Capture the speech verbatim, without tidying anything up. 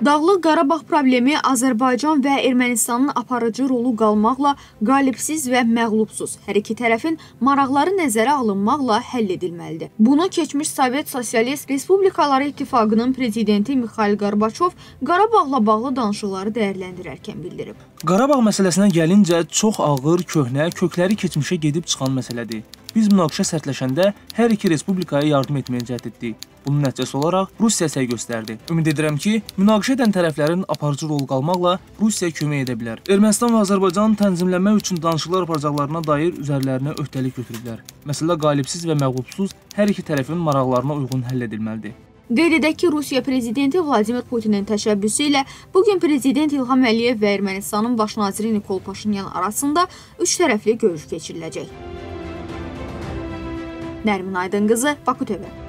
Dağlıq Qarabağ problemi Azərbaycan və Ermənistanın aparıcı rolu qalmaqla qalibsiz və məğlubsuz hər iki tərəfin maraqları nəzərə alınmaqla həll edilməlidir. Bunu keçmiş Sovet Sosialist Respublikaları İttifaqının prezidenti Mixail Qorbaçov Qarabağla bağlı danışıqları dəyərləndirərkən bildirib. Qarabağ məsələsinə gəlincə çox ağır, köhnə, kökləri keçmişə gedib çıxan məsələdir. Biz münaqişə sərtləşəndə hər iki respublikaya yardım etməyə cəhd etdik. Bunun nəticəsi olaraq Rusiya səy göstərdi. Ümid edirəm ki, münaqişə edən tərəflərin aparıcı rol qalmaqla Rusiyaya kömək edə bilər. Ermənistan və Azərbaycan tənzimlənmək üçün danışıqlar aparacaqlarına dair üzərlərinə öhdəlik götürüblər. Məsələ qalibsiz və məğlubsuz hər iki tərəfin maraqlarına uyğun həll edilməlidir. Qeyd edək ki, Rusiya prezidenti Vladimir Putinin təşəbbüsü ilə bugün prezident İlham Əliyev və Ermənistanın baş naziri Nikol Paşinyan arasında üç tərəfli görüş keçiriləcək. Nərmin Aydın qızı, Baku T V.